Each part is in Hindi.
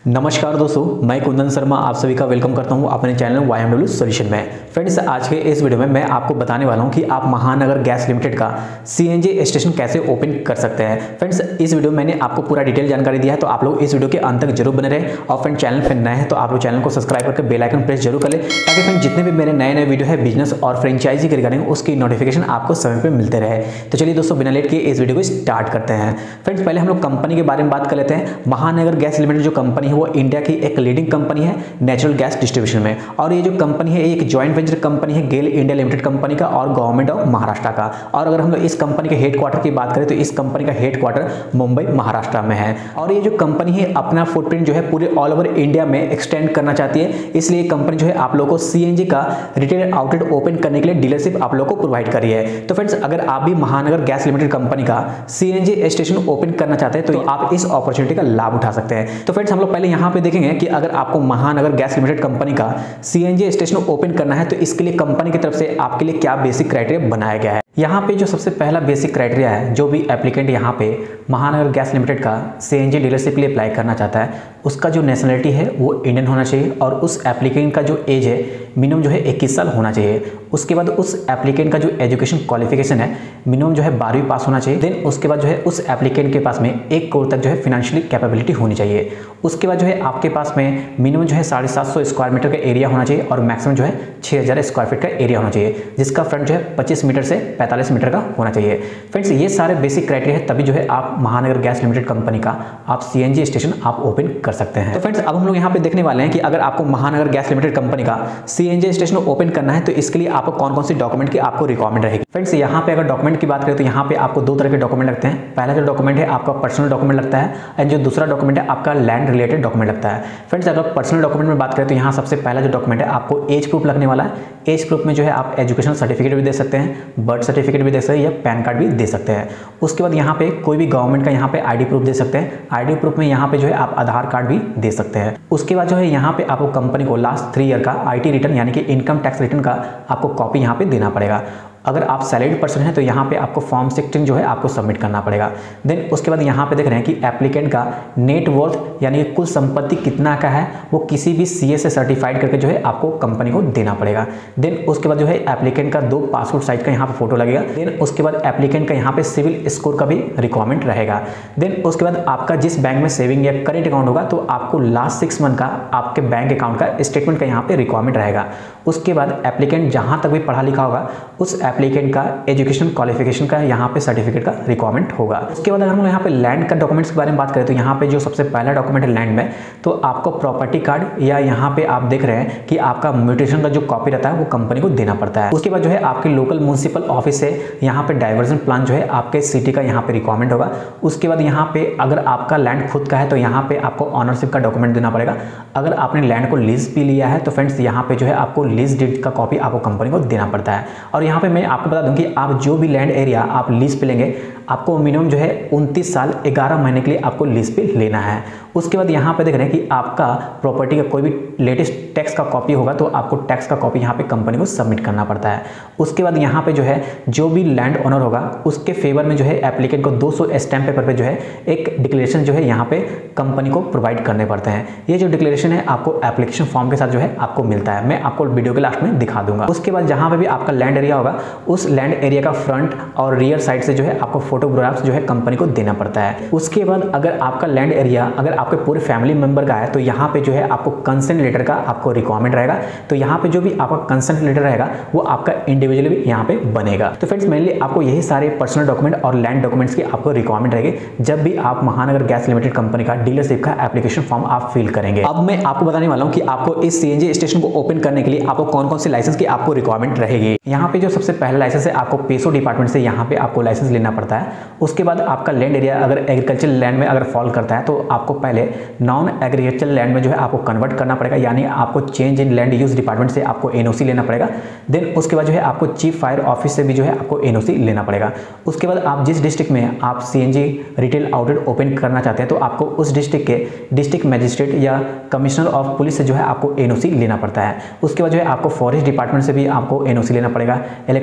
नमस्कार दोस्तों, मैं कुंदन शर्मा आप सभी का वेलकम करता हूं अपने चैनल YMW सॉल्यूशन में। फ्रेंड्स, आज के इस वीडियो में मैं आपको बताने वाला हूं कि आप महानगर गैस लिमिटेड का CNG स्टेशन कैसे ओपन कर सकते हैं। फ्रेंड्स, इस वीडियो में मैंने आपको पूरा डिटेल जानकारी दिया है, तो आप लोग इस वीडियो के अंत तक जरूर बने रहे। और फ्रेंड, चैनल पर नए हैं तो आप लोग चैनल को सब्सक्राइब करके बेल आइकन प्रेस जरूर कर ले, ताकि फ्रेंड जितने भी मेरे नए वीडियो है बिजनेस और फ्रेंचाइजी के रिगार्डिंग उसकी नोटिफिकेशन आपको समय पर मिलते रहे। तो चलिए दोस्तों, बिना लेट किए इस वीडियो को स्टार्ट करते हैं। फ्रेंड्स, पहले हम लोग कंपनी के बारे में बात कर लेते हैं। महानगर गैस लिमिटेड जो कंपनी है वो इंडिया की एक लीडिंग कंपनी है नेचुरल गैस डिस्ट्रीब्यूशन में। और ये जो कंपनी है एक जॉइंट वेंचर कंपनी है गेल इंडिया लिमिटेड कंपनी का और गवर्नमेंट ऑफ महाराष्ट्र का। और अगर हम लोग इस कंपनी के हेडक्वार्टर की बात करें तो इस कंपनी का हेडक्वार्टर मुंबई महाराष्ट्र में है। और ये जो कंपनी है अपना फुटप्रिंट जो है पूरे ऑल ओवर इंडिया में एक्सटेंड करना चाहती है, इसलिए कंपनी जो है आप लोगों को CNG का रिटेल आउटलेट ओपन करने के लिए डीलरशिप आप लोगों को प्रोवाइड कर रही है। तो फ्रेंड्स, अगर आप भी महानगर गैस लिमिटेड कंपनी का CNG स्टेशन ओपन करना चाहते हैं तो आप इस अपॉर्चुनिटी का लाभ उठा सकते हैं। तो फ्रेंड्स, हम लोग पहले यहाँ पे देखेंगे कि अगर आपको महानगर गैस लिमिटेड कंपनी का CNG स्टेशन ओपन करना है तो इसके लिए कंपनी की तरफ से आपके लिए क्या बेसिक क्राइटेरिया बनाया गया है। यहाँ पे जो सबसे पहला बेसिक क्राइटेरिया है, जो भी एप्लीकेंट यहाँ पे महानगर गैस लिमिटेड का CNG डीलरशिप के लिए अप्लाई करना चाहता है, उसका जो नेशनलिटी है वो इंडियन होना चाहिए और उस एप्लीकेंट का जो एज है मिनिमम जो है 21 साल होना चाहिए। उसके बाद उस एप्लीकेंट का जो एजुकेशन क्वालिफिकेशन है मिनिमम जो है 12वीं पास होना चाहिए। देन उसके बाद जो है उस एप्लीकेंट के पास में 1 करोड़ तक जो है फाइनेंशियली कैपेबिलिटी होनी चाहिए। उसके बाद जो है आपके पास में मिनिमम जो है 750 स्क्वायर मीटर का एरिया होना चाहिए और मैक्सिमम जो है 6000 स्क्वायर फीट का एरिया होना चाहिए, जिसका फ्रंट जो है 25 मीटर से 45 मीटर का होना चाहिए। फ्रेंड्स, ये सारे बेसिक क्राइटेरिया है, तभी जो है आप महानगर गैस लिमिटेड कंपनी का आप CNG स्टेशन आप ओपन कर सकते हैं। तो फ्रेंड्स, अब हम लोग यहाँ पे देखने वाले हैं कि अगर आपको महानगर गैस लिमिटेड कंपनी का CNG स्टेशन ओपन करना है तो इसके लिए आपको कौन कौन सी डॉक्यूमेंट की आपको रिक्वायरमेंट रहेगी। फ्रेंड्स, यहाँ पे अगर डॉक्यूमेंट की बात करें तो यहाँ पे आपको 2 तरह के डॉक्यूमेंट लगते हैं। पहला जो डॉक्यूमेंट है आपका पर्सनल डॉक्यूमेंट लगता है एंड जो दूसरा डॉक्यूमेंट है आपका लैंड रिलेटेड डॉक्यूमेंट लगता है। फ्रेंड्स, अगर पर्सनल डॉक्यूमेंट में बात करें तो यहाँ सबसे पहला जो डॉक्यूमेंट है आपको एज प्रूफ लगने वाला है। एज प्रूफ में जो है आप एजुकेशन सर्टिफिकेट भी दे सकते हैं, बर्थ सर्टिफिकेट भी दे सकते हैं या पैन कार्ड भी दे सकते हैं। उसके बाद यहाँ पे कोई भी गवर्नमेंट का यहाँ पे ID प्रूफ दे सकते हैं। ID प्रूफ में यहाँ पे जो है आप आधार कार्ड भी दे सकते हैं। उसके बाद जो है यहाँ पे आपको कंपनी को लास्ट 3 ईयर का IT रिटर्न यानी कि इनकम टैक्स रिटर्न का आपको कॉपी यहाँ पे देना पड़ेगा। अगर आप सैलरीड पर्सन हैं तो यहाँ पे आपको फॉर्म 16 जो है आपको सबमिट करना पड़ेगा। देन उसके बाद यहाँ पे देख रहे हैं कि एप्लीकेंट का नेट वर्थ यानी कि कुल संपत्ति कितना का है वो किसी भी CA से सर्टिफाइड करके जो है आपको कंपनी को देना पड़ेगा। देन उसके बाद जो है एप्लीकेंट का 2 पासपोर्ट साइज का यहाँ पे फोटो लगेगा। देन उसके बाद एप्लीकेंट का यहाँ पे सिविल स्कोर का भी रिक्वायरमेंट रहेगा। देन उसके बाद आपका जिस बैंक में सेविंग या करेंट अकाउंट होगा तो आपको लास्ट 6 मंथ का आपके बैंक अकाउंट का स्टेटमेंट का यहाँ पे रिक्वायरमेंट रहेगा। उसके बाद एप्लीकेंट जहाँ तक भी पढ़ा लिखा होगा उस एप्लीकेंट का एजुकेशन क्वालिफिकेशन का यहाँ पे सर्टिफिकेट का रिक्वायरमेंट होगा। उसके बाद अगर हम यहाँ पे लैंड का डॉक्यूमेंट्स के बारे में बात करें तो यहाँ पे जो सबसे पहला डॉक्यूमेंट है लैंड में, तो आपको प्रॉपर्टी कार्ड या यहाँ पे आप देख रहे हैं कि आपका म्यूटेशन का जो कॉपी रहता है वो कंपनी को देना पड़ता है। उसके बाद जो है आपके लोकल म्युनिसिपल ऑफिस से यहाँ पे डाइवर्जन प्लान जो है आपके सिटी का यहाँ पे रिक्वायरमेंट होगा। उसके बाद यहाँ पे अगर आपका लैंड खुद का है तो यहाँ पे आपको ऑनरशिप का डॉक्यूमेंट देना पड़ेगा। अगर आपने लैंड को लीज भी लिया है तो फ्रेंड्स यहाँ पे जो है आपको लीज डीड का कॉपी आपको कंपनी को देना पड़ता है। और यहाँ पे मैं आपको बता दूं कि आप जो भी लैंड एरिया आप लीज पे लेंगे आपको मिनिमम जो है 29 साल 11 महीने के लिए आपको लीज पे लेना है। उसके बाद यहाँ पे देख रहे हैं कि आपका प्रॉपर्टी का कोई भी लेटेस्ट टैक्स का कॉपी होगा तो आपको टैक्स का कॉपी यहाँ पे कंपनी को सबमिट करना पड़ता है। उसके बाद यहाँ पे जो है जो भी लैंड ओनर होगा उसके फेवर में जो है एप्लीकेंट को 200 स्टैम्प पेपर पे जो है एक डिक्लेरेशन जो है यहाँ पे कंपनी को प्रोवाइड करने पड़ते हैं। ये जो डिक्लेरेशन है आपको एप्लीकेशन फॉर्म के साथ जो है आपको मिलता है, मैं आपको वीडियो के लास्ट में दिखा दूंगा। उसके बाद जहाँ पे भी आपका लैंड एरिया होगा उस लैंड एरिया का फ्रंट और रियर साइड से जो है आपको फोटोग्राफ्स जो है कंपनी को देना पड़ता है। उसके बाद अगर आपका लैंड एरिया अगर आपके पूरे फैमिली मेंबर का है तो यहाँ पे जो है आपको कंसेंट लेटर का आपको रिक्वायरमेंट रहेगा। तो यहाँ पे जो भी आपका कंसेंट लेटर रहेगा वो आपका इंडिविजुअली भी यहाँ पे बनेगा। तो फ्रेंड्स, मेनली आपको यही सारे पर्सनल डॉक्यूमेंट और लैंड डॉक्यूमेंट्स की आपको रिक्वायरमेंट रहेगी जब भी आप महानगर गैस लिमिटेड कंपनी का डीलरशिप का एप्लीकेशन फॉर्म आप फिल करेंगे। अब मैं आपको बताने वाला हूँ कि आपको इस CNG स्टेशन को ओपन करने के लिए आपको कौन कौन से लाइसेंस की आपको रिक्वायरमेंट रहेगी। यहाँ पे जो सबसे पहला लाइसेंस है आपको पेसो डिपार्टमेंट से यहाँ पे आपको लाइसेंस लेना पड़ता है। उसके बाद आपका लैंड एरिया अगर एग्रीकल्चर लैंड में अगर फॉल करता है तो आपको पहले नॉन एग्रीकल्चर लैंड में जो है आपको कन्वर्ट करना पड़ेगा, यानी आपको change in land use department से आपको NOC लेना पड़ेगा। देन उसके बाद जो है आपको चीफ फायर ऑफिस से भी जो है आपको NOC लेना पड़ेगा। उसके बाद आप जिस डिस्ट्रिक्ट में आप CNG रिटेल आउटलेट ओपन करना चाहते हैं तो आपको उस डिस्ट्रिक्ट के डिस्ट्रिक्ट मजिस्ट्रेट या कमिश्नर ऑफ पुलिस से जो है आपको NOC लेना पड़ता है। उसके बाद जो है आपको फॉरेस्ट डिपार्टमेंट से भी आपको NOC लेना पड़ेगा,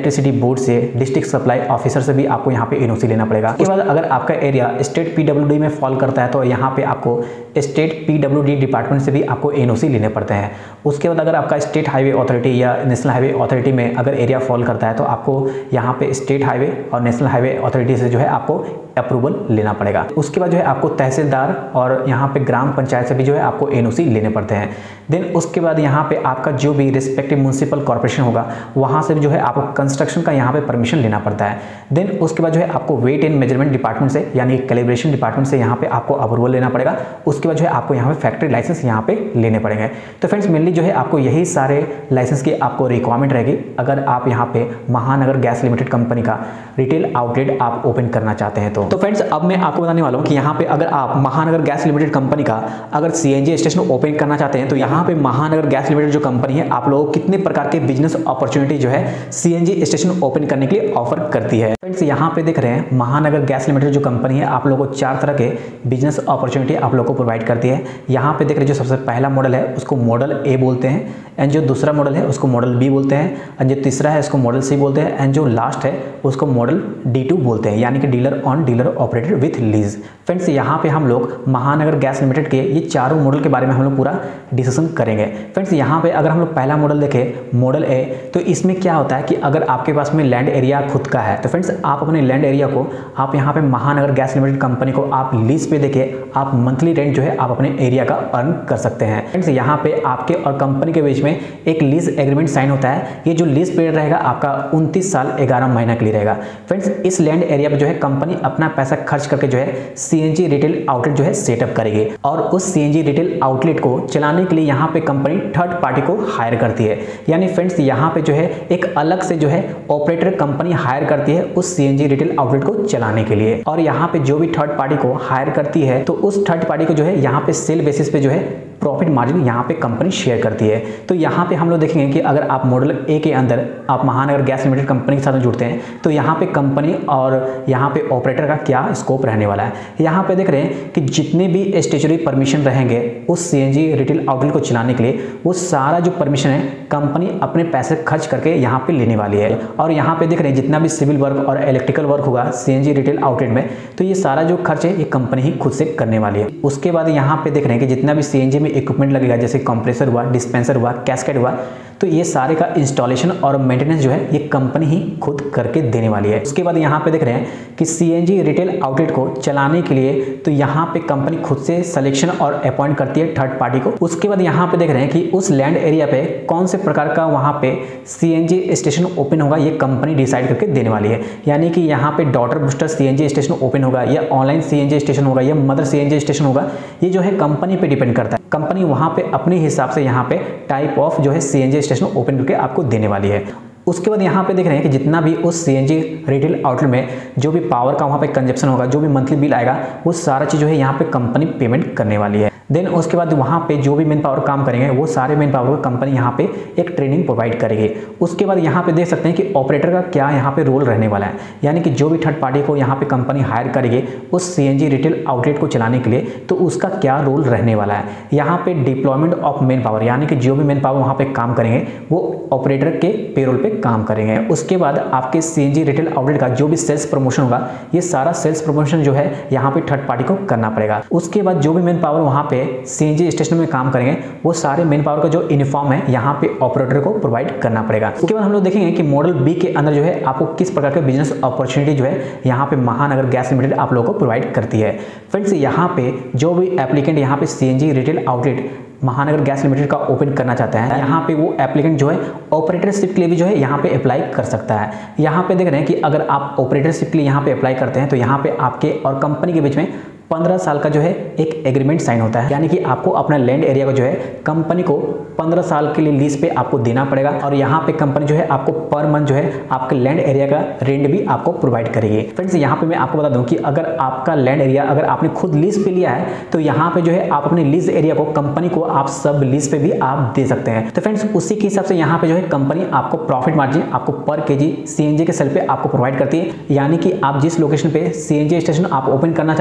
इलेक्ट्रिसिटी बोर्ड से, डिस्ट्रिक्ट सप्लाई ऑफिसर से भी आपको यहाँ पे एनओसी लेना पड़ेगा। उसके बाद अगर आपका एरिया स्टेट पीडब्ल्यूडी में फॉल करता है तो यहाँ पे आपको स्टेट पीडब्ल्यूडी डिपार्टमेंट से भी आपको एनओसी लेने पड़ते हैं। उसके बाद अगर आपका स्टेट हाईवे अथॉरिटी या नेशनल हाईवे अथॉरिटी में अगर एरिया फॉल करता है तो आपको यहाँ पे स्टेट हाईवे और नेशनल हाईवे अथॉरिटी से जो है आपको अप्रूवल लेना पड़ेगा। उसके बाद जो है आपको तहसीलदार और यहाँ पे ग्राम पंचायत से भी जो है आपको एनओसी लेने पड़ते हैं। देन उसके बाद यहाँ पे आपका जो भी रिस्पेक्टिव म्युनिसिपल कॉर्पोरेशन होगा वहाँ से भी जो है आपको कंस्ट्रक्शन का यहाँ पे परमिशन लेना पड़ता है। देन उसके बाद जो है आपको वेट एंड मेजरमेंट डिपार्टमेंट से यानी कैलिब्रेशन डिपार्टमेंट से यहाँ पे आपको अप्रूवल लेना पड़ेगा। उसके बाद जो है आपको यहाँ पे फैक्ट्री लाइसेंस यहाँ पे लेने पड़ेंगे। तो फ्रेंड्स मेनली जो है आपको यही सारे लाइसेंस की आपको रिक्वायरमेंट रहेगी अगर आप यहाँ पे महानगर गैस लिमिटेड कंपनी का रिटेल आउटलेट आप ओपन करना चाहते हैं तो फ्रेंड्स अब मैं आपको बताने वाला हूँ कि यहाँ पे अगर आप महानगर गैस लिमिटेड कंपनी का अगर सीएनजी स्टेशन ओपन करना चाहते हैं तो यहाँ पे महानगर गैस लिमिटेड जो कंपनी है आप लोगों को कितने प्रकार के बिजनेस अपॉर्चुनिटी जो है सीएनजी स्टेशन ओपन करने के लिए ऑफर करती है। फ्रेंड्स यहाँ पे देख रहे हैं महानगर गैस लिमिटेड जो कंपनी है आप लोगों को 4 तरह के बिजनेस अपॉर्चुनिटी आप लोगों को प्रोवाइड करती है। यहाँ पे देख रहे हैं जो सबसे पहला मॉडल है उसको मॉडल ए बोलते हैं, एंड जो दूसरा मॉडल है उसको मॉडल बी बोलते हैं, एंड जो तीसरा है उसको मॉडल सी बोलते हैं, एंड जो लास्ट है उसको मॉडल D2 बोलते हैं यानी कि dealer on dealer operated with lease. Friends यहाँ पे हम लोग महानगर गैस लिमिटेड के ये चारों मॉडल के बारे में हम लोग पूरा डिस्कशन करेंगे। फ्रेंड्स यहाँ पे अगर हम लोग पहला मॉडल देखें मॉडल ए, तो इसमें क्या होता है कि अगर आपके पास में लैंड एरिया खुद का है तो फ्रेंड्स आप अपने लैंड एरिया को आप यहाँ पे महानगर गैस लिमिटेड कंपनी को आप लीज पे देके आप मंथली रेंट जो है आप अपने एरिया का अर्न कर सकते हैं। फ्रेंड्स यहाँ पे आपके और कंपनी के बीच में एक लीज एग्रीमेंट साइन होता है। ये जो लीज पीरियड रहेगा आपका 29 साल 11 महीना के लिए रहेगा। फ्रेंड्स इस लैंड एरिया पे जो है कंपनी अपना पैसा खर्च करके जो है सीएनजी रिटेल आउटलेट जो है सेटअप करेगी और उस सीएनजी रिटेल आउटलेट को चलाने के लिए यहाँ पे कंपनी थर्ड पार्टी को हायर करती है। यानी फ्रेंड्स यहाँ पे जो है एक अलग से जो है ऑपरेटर कंपनी हायर करती है उस सीएनजी रिटेल आउटलेट को चलाने के लिए, और यहाँ पे जो भी थर्ड पार्टी को हायर करती है तो उस थर्ड पार्टी को जो है यहाँ पे सेल बेसिस पे जो है प्रॉफिट मार्जिन यहाँ पे कंपनी शेयर करती है। तो यहाँ पे हम लोग देखेंगे कि अगर आप मॉडल ए के अंदर आप महानगर गैस लिमिटेड कंपनी के साथ जुड़ते हैं तो यहाँ पे कंपनी और यहाँ पे ऑपरेटर का क्या स्कोप रहने वाला है। यहाँ पे देख रहे हैं कि जितने भी स्टेचुटरी परमिशन रहेंगे उस सीएनजी रिटेल आउटलेट को चलाने के लिए वो सारा जो परमिशन है कंपनी अपने पैसे खर्च करके यहाँ पे लेने वाली है। और यहाँ पे देख रहे हैं जितना भी सिविल वर्क और इलेक्ट्रिकल वर्क होगा सीएनजी रिटेल आउटलेट में तो ये सारा जो खर्च है ये कंपनी ही खुद से करने वाली है। उसके बाद यहाँ पे देख रहे हैं कि जितना भी सीएनजी में इक्विपमेंट लगेगा जैसे कंप्रेसर हुआ, डिस्पेंसर हुआ, कैस्केड हुआ, तो ये सारे का इंस्टॉलेशन और मेंटेनेंस जो है ये कंपनी ही खुद करके देने वाली है। उसके बाद यहाँ पे देख रहे हैं कि सीएनजी रिटेल आउटलेट को चलाने के लिए तो यहाँ पे कंपनी खुद से सिलेक्शन और अपॉइंट करती है थर्ड पार्टी को। उसके बाद यहाँ पे देख रहे हैं कि उस लैंड एरिया पे कौन से प्रकार का वहाँ पे सीएनजी स्टेशन ओपन होगा ये कंपनी डिसाइड करके देने वाली है। यानी कि यहाँ पे daughter booster CNG station open होगा या ऑनलाइन सीएनजी स्टेशन होगा या मदर सीएनजी स्टेशन होगा, ये जो है कंपनी पे डिपेंड करता है। कंपनी वहाँ पे अपने हिसाब से यहाँ पे टाइप ऑफ जो है सीएनजी स्टेशन ओपन करके आपको देने वाली है। उसके बाद यहाँ पे देख रहे हैं कि जितना भी उस सीएनजी रिटेल आउटलेट में जो भी पावर का वहाँ पे कंजप्शन होगा, जो भी मंथली बिल आएगा, वो सारा चीज़ जो है यहाँ पे कंपनी पेमेंट करने वाली है। देन उसके बाद वहाँ पे जो भी मैन पावर काम करेंगे वो सारे मैन पावर को कंपनी यहाँ पे एक ट्रेनिंग प्रोवाइड करेगी। उसके बाद यहाँ पे देख सकते हैं कि ऑपरेटर का क्या यहाँ पे रोल रहने वाला है। यानी कि जो भी थर्ड पार्टी को यहाँ पे कंपनी हायर करेगी उस सीएनजी रिटेल आउटलेट को चलाने के लिए तो उसका क्या रोल रहने वाला है। यहाँ पे डिप्लॉयमेंट ऑफ मैन पावर यानी कि जो भी मैन पावर वहाँ पे काम करेंगे वो ऑपरेटर के पेरोल पे काम करेंगे। उसके बाद आपके सीएनजी रिटेल आउटलेट का जो भी सेल्स प्रमोशन होगा ये सारा सेल्स प्रमोशन जो है यहाँ पे थर्ड पार्टी को करना पड़ेगा। उसके बाद जो भी मैन पावर वहाँ पे सीएनजी स्टेशन में काम करेंगे वो सारे मैन पावर का जो यूनिफॉर्म है यहाँ पे ऑपरेटर को प्रोवाइड करना पड़ेगा। उसके बाद हम लोग देखेंगे कि मॉडल बी के अंदर जो है आपको किस प्रकार के बिजनेस अपॉर्चुनिटी जो है यहाँ पे महानगर गैस लिमिटेड आप लोगों को प्रोवाइड करती है। फ्रेंड्स यहाँ पे जो भी एप्लीकेंट यहाँ पे CNG retail outlet Mahanagar gas limited का ओपन करना चाहता है, यहाँ पे वो एप्लीकेंट जो है ऑपरेटरशिप के लिए भी जो है यहाँ पे अप्लाई कर सकता है। यहाँ पे देख रहे हैं कि अगर आप ऑपरेटरशिप के लिए यहाँ पे अप्लाई करते हैं तो यहाँ पे आपके और कंपनी के बीच में 15 साल का जो है एक एग्रीमेंट साइन होता है। यानी कि आपको अपना लैंड एरिया को जो है कंपनी को 15 साल के लिए लीज पे आपको देना पड़ेगा और यहाँ पे कंपनी जो है आपको पर मंथ जो है आपके लैंड एरिया का रेंट भी आपको प्रोवाइड करेगी। फ्रेंड्स यहाँ पे मैं आपको बता दूं कि अगर आपका लैंड एरिया अगर आपने खुद लीज पे लिया है तो यहाँ पे जो है आप अपने लीज एरिया को कंपनी को आप सब लीज पे भी आप दे सकते हैं। तो फ्रेंड्स उसी के हिसाब से यहाँ पे जो है कंपनी आपको प्रॉफिट मार्जिन आपको पर केजी सीएनजी के सेल पे आपको प्रोवाइड करती है। यानी कि आप जिस लोकेशन पे सीएनजी स्टेशन आप ओपन करना चाहते हैं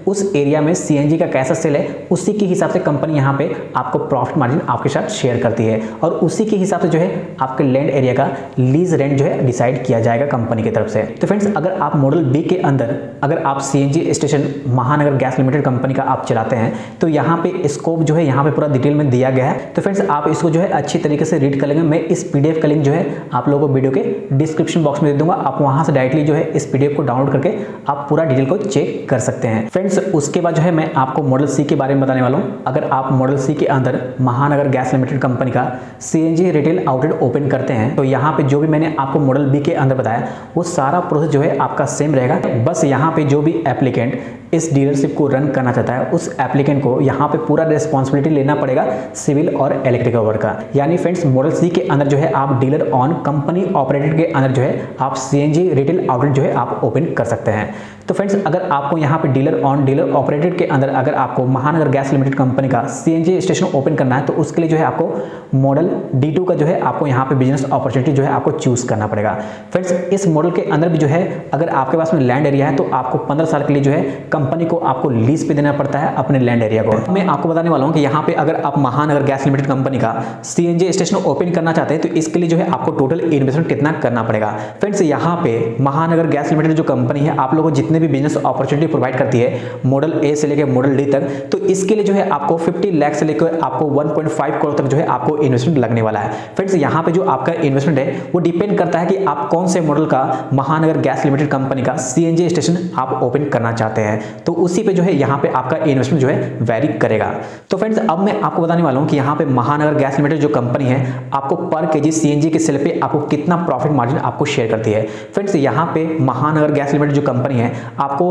उस एरिया में सीएनजी का कैसा सेल है उसी के हिसाब से कंपनी यहाँ पे आपको प्रॉफिट मार्जिन आपके साथ शेयर करती है और उसी के हिसाब से जो है आपके लैंड एरिया का लीज रेंट जो है डिसाइड किया जाएगा कंपनी की तरफ से। तो फ्रेंड्स अगर आप मॉडल बी के अंदर अगर आप CNG station Mahanagar gas limited company का आप चलाते हैं तो यहाँ पे स्कोप जो है यहाँ पे पूरा डिटेल में दिया गया है। तो फ्रेंड्स आप इसको जो है अच्छी तरीके से रीड कर लेंगे। मैं इस पीडीएफ का लिंक जो है आप लोगों को वीडियो के डिस्क्रिप्शन बॉक्स में दे दूंगा, आप वहां से डायरेक्टली जो है इस पीडीएफ को डाउनलोड करके आप पूरा डिटेल को चेक कर सकते हैं। फ्रेंड्स उसके बाद जो है मैं आपको मॉडल सी के बारे में बताने वाला हूँ। अगर आप मॉडल सी के अंदर महानगर गैस लिमिटेड कंपनी का सीएनजी रिटेल आउटलेट ओपन करते हैं तो यहाँ पे जो भी मैंने आपको मॉडल बी के अंदर बताया वो सारा प्रोसेस जो है आपका सेम रहेगा। बस यहाँ पे जो भी एप्लीकेंट इस डीलरशिप को रन करना चाहता है उस एप्लीकेंट को यहाँ पे पूरा रिस्पॉन्सिबिलिटी लेना पड़ेगा सिविल और इलेक्ट्रिकल वर्क का। यानी फ्रेंड्स मॉडल सी के अंदर जो है आप डीलर ऑन कंपनी ऑपरेटेड के अंदर जो है आप सीएनजी रिटेल आउटलेट जो है आप ओपन कर सकते हैं। तो फ्रेंड्स अगर आपको यहाँ पे डीलर ऑन डीलर ऑपरेटेड के अंदर अगर आपको महानगर गैस लिमिटेड कंपनी का सीएनजी स्टेशन ओपन करना है तो उसके लिए जो है आपको मॉडल D2 का जो है आपको यहाँ पे बिजनेस अपॉर्चुनिटी जो है आपको चूज करना पड़ेगा। फ्रेंड्स इस मॉडल के अंदर भी जो है अगर आपके पास में लैंड एरिया है तो आपको 15 साल के लिए जो है कंपनी को आपको लीज पे देना पड़ता है अपने लैंड एरिया को। मैं आपको बताने वाला हूँ कि यहाँ पे अगर आप महानगर गैस लिमिटेड कंपनी का सीएनजी स्टेशन ओपन करना चाहते हैं तो इसके लिए जो है आपको टोटल इन्वेस्टमेंट कितना करना पड़ेगा। फ्रेंड्स यहाँ पे महानगर गैस लिमिटेड जो कंपनी है आप लोगों को जितने भी बिजनेस अपॉर्चुनिटी प्रोवाइड करती है मॉडल ए से लेकर मॉडल डी तक, तो इसके लिए जो है आपको 50 लाख से लेकर आपको 1.5 करोड़ तक जो है आपको इन्वेस्टमेंट लगने वाला है। फ्रेंड्स यहाँ पे जो आपका इन्वेस्टमेंट है वो डिपेंड करता है कि आप कौन से मॉडल का महानगर गैस लिमिटेड कंपनी का सीएनजी स्टेशन आप ओपन करना चाहते हैं, तो उसी पे जो है यहाँ पे आपका इन्वेस्टमेंट जो है वेरी करेगा। तो फ्रेंड्स अब मैं आपको बताने वाला हूँ कि यहाँ पे महानगर गैस लिमिटेड जो कंपनी है आपको पर केजी सीएनजी के सेल पे आपको कितना प्रॉफिट मार्जिन आपको शेयर करती है। फ्रेंड्स यहाँ पे महानगर गैस लिमिटेड जो कंपनी है आपको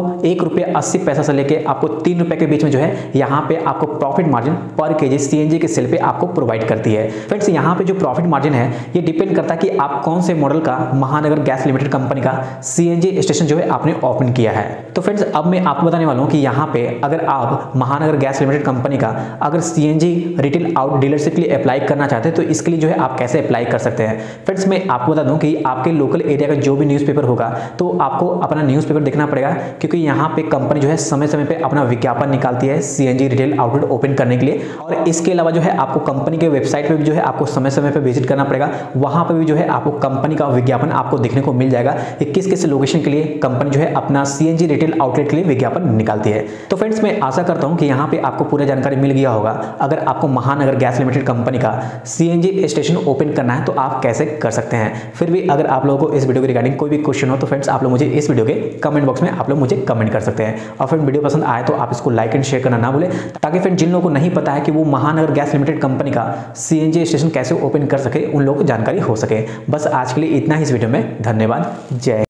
₹1.80 से लेके आपको ₹3 के बीच में जो है यहाँ पे आपको प्रॉफिट मार्जिन पर केजी सीएनजी के सेल पे आपको प्रोवाइड करती है। फ्रेंड्स यहाँ पे जो प्रॉफिट मार्जिन है ये डिपेंड करता है कि आप कौन से मॉडल का महानगर गैस लिमिटेड कंपनी का सीएनजी स्टेशन जो है आपने ओपन किया है। तो फ्रेंड्स अब मैं आपको बताने वाला हूँ कि यहाँ पे अगर आप महानगर गैस लिमिटेड कंपनी का अगर सीएनजी रिटेल आउट डीलरशिप के लिए अप्लाई करना चाहते हैं तो इसके लिए जो है आप कैसे अप्लाई कर सकते हैं। फ्रेंड्स मैं आपको बता दूं कि आपके लोकल एरिया का जो भी न्यूज़पेपर होगा तो आपको अपना न्यूज़पेपर देखना पड़ेगा, क्योंकि यहाँ पे कंपनी जो है समय समय पे अपना विज्ञापन निकालती है सीएनजी रिटेल आउटलेट ओपन करने के लिए। और इसके अलावा जो है आपको कंपनी के वेबसाइट पे भी जो है आपको समय समय पे विजिट करना पड़ेगा, वहां पे भी जो है आपको कंपनी का विज्ञापन आपको देखने को मिल जाएगा कि किस किस लोकेशन के लिए कंपनी जो है अपना सीएनजी रिटेल आउटलेट के लिए विज्ञापन निकालती है। तो फ्रेंड्स मैं आशा करता हूं कि यहाँ पे आपको पूरी जानकारी मिल गया होगा। अगर आपको महानगर गैस लिमिटेड कंपनी का सीएनजी स्टेशन ओपन करना है तो आप कैसे कर सकते हैं। फिर भी अगर आप लोगों को इस वीडियो के रिगार्डिंग कोई भी क्वेश्चन हो तो फ्रेंड्स आप लोग मुझे इस वीडियो के कमेंट बॉक्स में आप लोग मुझे कमेंट कर सकते हैं। और फिर वीडियो पसंद आए तो आप इसको लाइक एंड शेयर करना ना भूलें, ताकि फिर जिन लोगों को नहीं पता है कि वो महानगर गैस लिमिटेड कंपनी का सीएनजी स्टेशन कैसे ओपन कर सके उन लोगों को जानकारी हो सके। बस आज के लिए इतना ही इस वीडियो में। धन्यवाद। जय